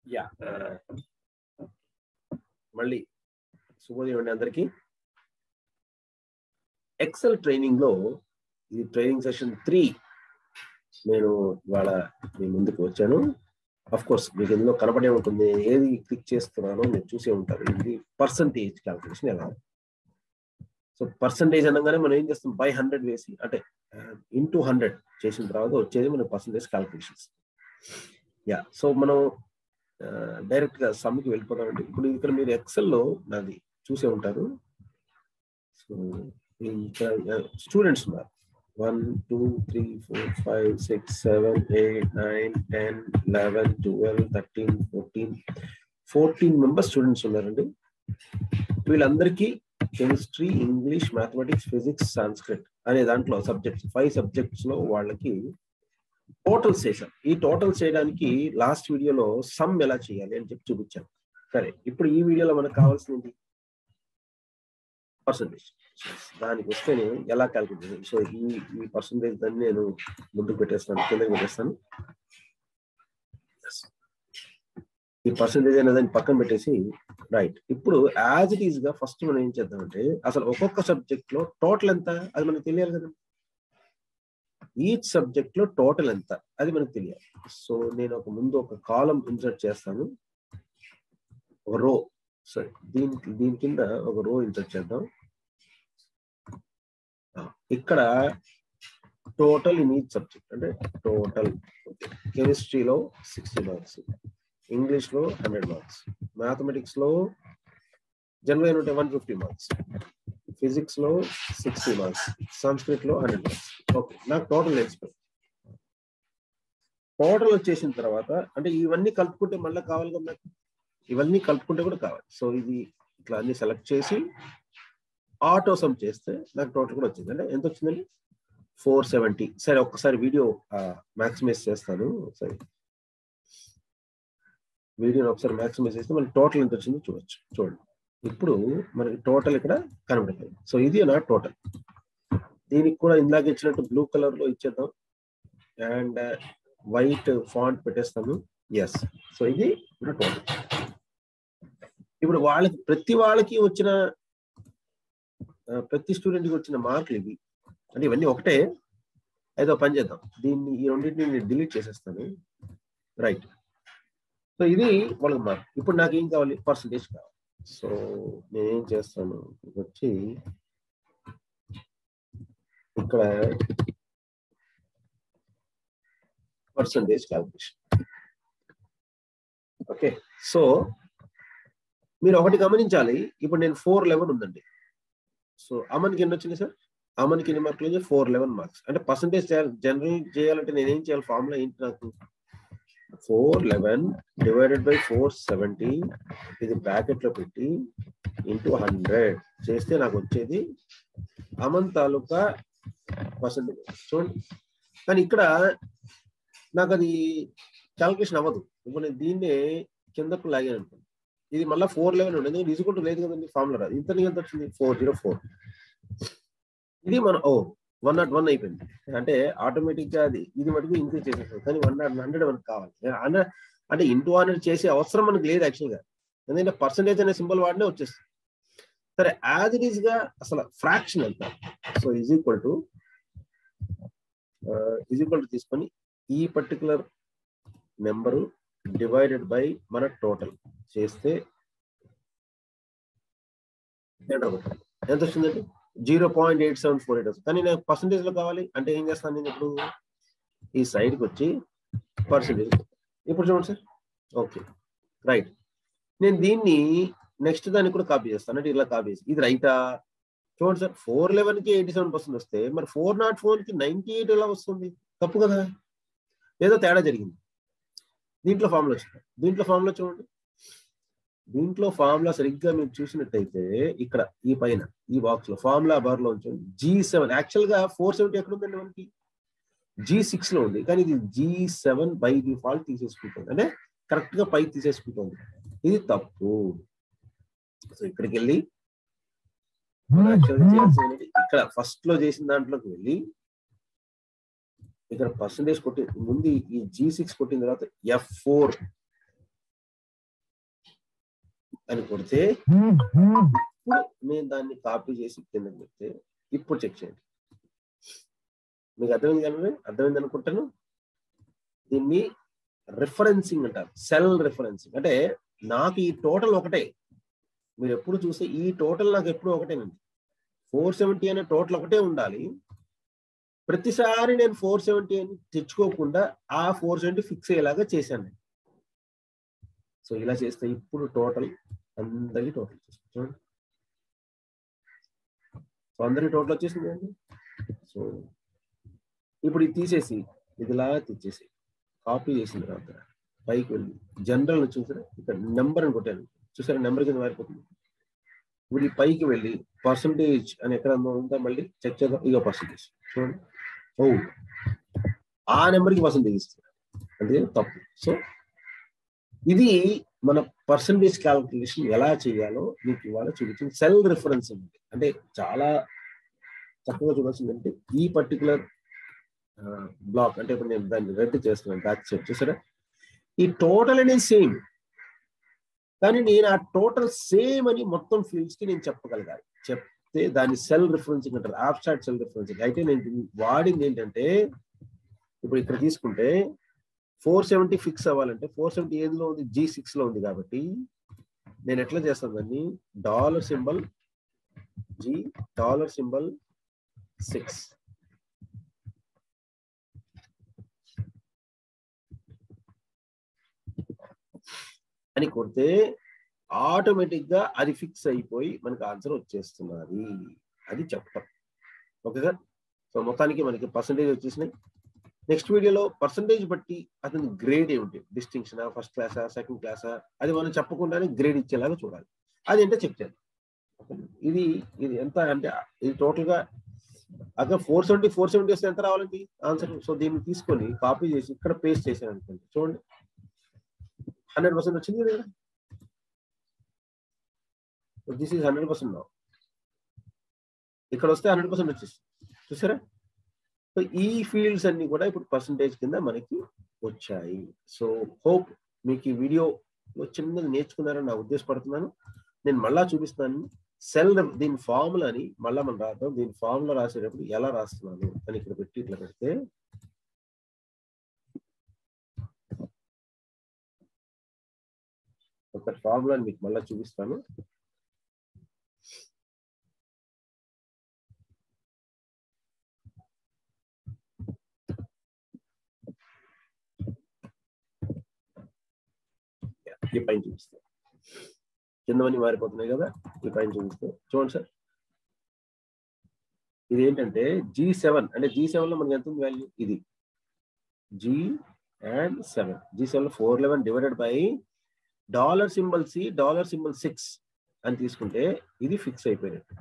Yeah మళ్ళీ శుభోదయం అండి అందరికీ. ఎక్సెల్ ట్రైనింగ్ లో ఇది ట్రైనింగ్ సెషన్ 3 నేను ఇవాళ మీ ముందుకు వచ్చాను. అఫ్ కోర్స్ మీకు ఇందులో కనపడే ఉంటుంది, ఏది క్లిక్ చేస్తున్నానో మీరు చూసే ఉంటారు. ఇది పర్సంటేజ్ క్యాల్కులేషన్ ఎలా. సో పర్సంటేజ్ అనగానే మనం ఏం చేస్తాం, బై 100 వేసి అంటే ఇంటూ 100 చేసిన తర్వాత వచ్చేది మన పర్సంటేజ్ క్యాల్కులేషన్స్. యా సో మనం డైరెక్ట్ గా సమ్కి వెళ్ళిపోతామండి. ఇప్పుడు ఇక్కడ మీరు ఎక్సెల్లో నాది చూసే ఉంటారు. సో స్టూడెంట్స్ ఉన్నారు 1 2 3 4 5 6 7 8 9 10 11 12 13 14 మెంబర్స్ స్టూడెంట్స్ ఉన్నారండి. వీళ్ళందరికీ chemistry, English, mathematics, physics, Sanskrit అనే దాంట్లో సబ్జెక్ట్స్ 5 సబ్జెక్ట్స్ లో వాళ్ళకి టోటల్స్ చేశాం. ఈ టోటల్స్ చేయడానికి లాస్ట్ వీడియోలో సమ్ ఎలా చేయాలి అని చెప్పి చూపించాను. సరే, ఇప్పుడు ఈ వీడియోలో మనకు కావాల్సింది పర్సంటేజ్. దానికి వస్తే ఎలా క్యాల్కులేట్. సో ఈ పర్సంటేజ్ దాన్ని నేను ముందుకు పెట్టేస్తాను, కిందకి పెట్టేస్తాను. ఈ పర్సంటేజ్ అనే దాన్ని పక్కన పెట్టేసి రైట్. ఇప్పుడు యాజ్ ఇట్ ఈస్ గా ఫస్ట్ మనం ఏం చేద్దామంటే, అసలు ఒక్కొక్క సబ్జెక్ట్ లో టోటల్ ఎంత అది మనకు తెలియాలి కదా. ఈచ్ సబ్జెక్ట్ లో టోటల్ ఎంత అది మనకు తెలియాలి. సో నేను ముందు ఒక కాలం ఇన్సర్ట్ చేస్తాను, ఒక రో. సరే, దీని కింద ఒక రో ఇన్సర్ట్ చేద్దాం. ఇక్కడ టోటల్ ఇన్ ఈచ్ సబ్జెక్ట్ అంటే టోటల్ కెమిస్ట్రీలో 60 మార్క్స్, ఇంగ్లీష్ లో 100 మార్క్స్, మ్యాథమెటిక్స్ లో జనరల్ ఉంటే 150 మార్క్స్, ఫిజిక్స్ లో 60 మార్క్స్, సంస్కృత్ లో 100 మార్క్స్. ఓకే, నాకు టోటల్ తెలిసిపోయింది. టోటల్ వచ్చేసిన తర్వాత అంటే ఇవన్నీ కలుపుకుంటే మళ్ళీ కావాలి కదా నాకు, ఇవన్నీ కలుపుకుంటే కూడా కావాలి. సో ఇది ఇట్లా అన్ని సెలెక్ట్ చేసి ఆటో సమ్ చేస్తే నాకు టోటల్ కూడా వచ్చింది. అంటే ఎంత వచ్చిందండి, 470. సరే, ఒక్కసారి వీడియో మ్యాక్సిమైజ్ చేస్తాను. సరే, వీడియోని ఒకసారి మ్యాక్సిమైజ్ చేస్తే మనకి టోటల్ ఎంత వచ్చిందో చూడొచ్చు. చూడండి, ఇప్పుడు మనకి టోటల్ ఇక్కడ కనబడుతుంది. సో ఇది నా టోటల్. దీనికి కూడా ఇందాక ఇచ్చినట్టు బ్లూ కలర్ లో ఇచ్చేద్దాం అండ్ వైట్ ఫాంట్ పెట్టేస్తాను. ఎస్, సో ఇది నా టోటల్. ఇప్పుడు ప్రతి వాళ్ళకి వచ్చిన ప్రతి స్టూడెంట్కి వచ్చిన మార్కులు ఇవి. అంటే ఇవన్నీ ఒకటే. ఏదో పని చేద్దాం, ఈ రెండింటిని నేను డిలీట్ చేసేస్తాను. రైట్, సో ఇది వాళ్ళకి మార్క్. ఇప్పుడు నాకు ఏం కావాలి, పర్సంటేజ్ కావాలి. సో నేనేం చేస్తాను, వచ్చి ఇక్కడ పర్సంటేజ్ క్యాల్కులేషన్. ఓకే, సో మీరు ఒకటి గమనించాలి. ఇప్పుడు నేను 411 ఉందండి. సో అమన్కి ఎన్ని వచ్చింది సార్? అమన్కి ఎన్ని మార్కులు? 411 మార్క్స్. అంటే పర్సంటేజ్ జనరల్ చేయాలంటే నేనేం చేయాలి, ఫార్ములా ఏంటి నాకు? 411 డివైడెడ్ బై 470 ఇది బ్రాకెట్ లో పెట్టి ఇంటూ 100 చేస్తే నాకు వచ్చేది అమన్ తాలూకా పర్సంటేజ్. చూడండి, కానీ ఇక్కడ నాకు అది క్యాల్కులేషన్ అవ్వదు. ఇప్పుడు నేను దీన్నే కిందకు లాగాను అనుకోండి, ఇది మళ్ళీ 411 ఉండదు. ఎందుకంటే ఈజ్వల్ లేదు కదండి, ఫార్ములా రాదు. ఇంత ఎంత వచ్చింది, 404. ఇది మన 101 అయిపోయింది. అంటే ఆటోమేటిక్ గా ఇది మటుకు ఇంక్రీజ్ చేసేస్తుంది. కానీ 100 మనకు కావాలి. అంటే ఇంటూ 100 చేసే అవసరం మనకు లేదు యాక్చువల్ గా, ఎందుకంటే పర్సంటేజ్ అనే సింబల్ వాడినే వచ్చేస్తుంది. సరే, యాజ్ ఇట్ ఈస్ గా అసలు ఫ్రాక్షన్ ఎంత. సో ఈజ్ ఈక్వల్ టు తీసుకొని ఈ పర్టికులర్ నెంబరు డివైడెడ్ బై మన టోటల్ చేస్తే ఎంత వచ్చిందండి, 0.8748 వస్తుంది. కానీ నాకు పర్సంటేజ్ లో కావాలి అంటే ఏం చేస్తాను నేను, ఇప్పుడు ఈ సైడ్కి వచ్చి పర్సంటేజ్. ఇప్పుడు చూడండి సార్. Okay, right. నేను దీన్ని నెక్స్ట్ దానికి కూడా కాపీ చేస్తాను. అంటే ఇలా కాపీ చేసి ఇది రైటా? చూడండి సార్, 411కి 87% వస్తే మరి 404కి 98 ఎలా వస్తుంది? తప్పు కదా, ఏదో తేడా జరిగింది. దీంట్లో ఫార్ములా వచ్చింది. దీంట్లో ఫార్ములా చూడండి, దీంట్లో ఫార్ములా సరిగ్గా మీరు చూసినట్టయితే ఇక్కడ ఈ పైన ఈ బాక్స్ లో ఫార్ములా బార్ లో ఉంచండి G7. యాక్చువల్ గా 470 ఎక్కడ ఉందండి, మనకి G6 లో ఉంది. కానీ ఇది G7 బై డిఫాల్ట్ తీసేసుకుంటుంది, అంటే కరెక్ట్ గా పై తీసేసుకుంటుంది. ఇది తప్పు. సో ఇక్కడికి వెళ్ళి ఇక్కడ ఫస్ట్ లో చేసిన దాంట్లోకి వెళ్ళి ఇక్కడ పర్సంటేజ్ కొట్టి ముందు ఈ G6 కొట్టిన తర్వాత F4 అని కొడితే ఇప్పుడు నేను దాన్ని కాపీ చేసి కిందకి పెడితే ఇప్పుడు చెక్ చేయండి. మీకు అర్థమైంది అనుకుంటాను. దీన్ని రిఫరెన్సింగ్ అంటారు, సెల్ రిఫరెన్సింగ్. అంటే నాకు ఈ టోటల్ ఒకటే, మీరు ఎప్పుడు చూస్తే ఈ టోటల్ నాకు ఎప్పుడు ఒకటేనండి. 470 అనే టోటల్ ఒకటే ఉండాలి. ప్రతిసారి నేను 470 అని తెచ్చుకోకుండా ఆ 470 ఫిక్స్ అయ్యేలాగా చేశాను. సో ఇలా చేస్తే ఇప్పుడు టోటల్ అందరికీ టోటల్ చూడండి. సో అందరికి టోటల్ వచ్చేసింది అండి. సో ఇప్పుడు ఇది తీసేసి ఇదిలా తెచ్చేసి కాపీ చేసిన తర్వాత పైకి వెళ్ళి జనరల్ చూసారా, ఇక్కడ నెంబర్ అని కొట్టాను, చూసారా నెంబర్ కింద మారిపోతుంది. ఇప్పుడు ఈ పైకి వెళ్ళి పర్సంటేజ్ అని ఎక్కడ ఉందా మళ్ళీ చెక్ చేద్దాం. ఇక పర్సంటేజ్ చూడండి, ఓ ఆ నెంబర్కి పర్సంటేజ్ ఇస్తుంది, అందుకే తప్పు. సో ఇది మన పర్సంటేజ్ క్యాల్కులేషన్ ఎలా చేయాలో మీకు ఇవాళ చూపించింది. సెల్ రిఫరెన్సింగ్ అంటే చాలా చక్కగా చూడాల్సిందంటే ఈ పర్టికులర్ బ్లాక్ అంటే ఇప్పుడు నేను దాన్ని రెడ్ చేస్తున్నాను, బ్యాక్ సైడ్ చూసారా, ఈ టోటల్ అనేది సేమ్, కానీ నేను ఆ టోటల్ సేమ్ అని మొత్తం ఫీల్డ్స్ కి నేను చెప్పగలగాలి. చెప్తే దాన్ని సెల్ రిఫరెన్సింగ్ అంటారు, ఆబ్స్ట్రాక్ట్ సెల్ రిఫరెన్సింగ్. అయితే నేను వాడింది ఏంటంటే ఇప్పుడు ఇక్కడ తీసుకుంటే 470 ఫిక్స్ అవ్వాలంటే 470 ఏదిలో ఉంది, G6 లో ఉంది. కాబట్టి నేను ఎట్లా చేస్తాను దాన్ని, $సింబల్ G $సింబల్ 6 అని కొడితే ఆటోమేటిక్ గా అది ఫిక్స్ అయిపోయి మనకి ఆన్సర్ వచ్చేస్తున్నది. అది చెప్పటం. Okay sir. సో మొత్తానికి మనకి పర్సంటేజ్ వచ్చేసినాయి. నెక్స్ట్ వీడియోలో పర్సంటేజ్ బట్టి అతని గ్రేడ్ ఏమిటి, డిస్టింక్షనా, ఫస్ట్ క్లాసా, సెకండ్ క్లాసా, అది మనం చెప్పకుండానే గ్రేడ్ ఇచ్చేలాగా చూడాలి. అది అంటే చెక్ చేయాలి. ఇది ఎంత అంటే ఇది టోటల్ గా అక్కడ 470 వస్తే ఎంత రావాలండి ఆన్సర్. సో దీన్ని తీసుకొని కాపీ చేసి ఇక్కడ పేస్ట్ చేశాను అనుకోండి, చూడండి 100% వచ్చింది కదా. This is 100% now. ఇక్కడ వస్తే 100% వచ్చేసి చూసారా. సో ఈ ఫీల్డ్స్ అన్ని కూడా ఇప్పుడు పర్సంటేజ్ కింద మనకి వచ్చాయి. సో హోప్ మీకు ఈ వీడియోలో చిన్నది నేర్చుకున్నారని నా ఉద్దేశపడుతున్నాను. నేను మళ్ళా చూపిస్తాను సెల్ దీని ఫార్ములా అని మళ్ళా మనం రాద్దాం. దీని ఫార్ములా రాసేటప్పుడు ఎలా రాస్తున్నాను అని ఇక్కడ పెట్టి ఇట్లా పెడితే ఒక ఫార్ములాని మీకు మళ్ళా చూపిస్తాను. ఈ పైన చూపిస్తాను, కిందవన్నీ మారిపోతున్నాయి కదా, ఈ పైన చూపిస్తే చూడండి సార్. ఇది ఏంటంటే G7 అంటే G7 లో మనకి ఎంత ఉంది వాల్యూ, ఇది G7 లో 411 డివైడెడ్ బై $సింబల్ C $సింబల్ 6 అని తీసుకుంటే ఇది ఫిక్స్ అయిపోయినట్టు.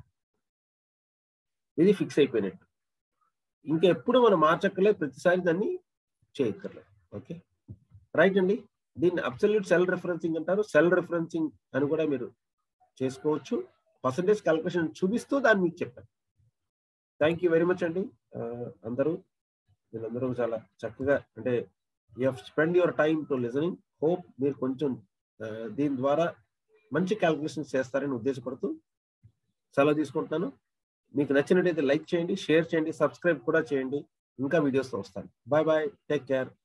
ఇంకా ఎప్పుడు మనం మార్చక్కర్లేదు, ప్రతిసారి దాన్ని చేయక్కర్లేదు. ఓకే రైట్ అండి. దీన్ని అబ్సల్యూట్ సెల్ రిఫరెన్సింగ్ అంటారు. సెల్ రిఫరెన్సింగ్ అని కూడా మీరు చేసుకోవచ్చు. పర్సంటేజ్ క్యాల్కులేషన్ చూపిస్తూ దాన్ని మీకు చెప్పాను. థ్యాంక్ యూ వెరీ మచ్ అండి. వీళ్ళందరూ చాలా చక్కగా అంటే you have spend your time to listening. Hope మీరు కొంచెం దీని ద్వారా మంచి క్యాల్కులేషన్స్ చేస్తారని ఉద్దేశపడుతూ సెలవు తీసుకుంటున్నాను. మీకు నచ్చినట్టయితే లైక్ చేయండి, షేర్ చేయండి, సబ్స్క్రైబ్ కూడా చేయండి. ఇంకా వీడియోస్తో వస్తాను. Bye bye, take care.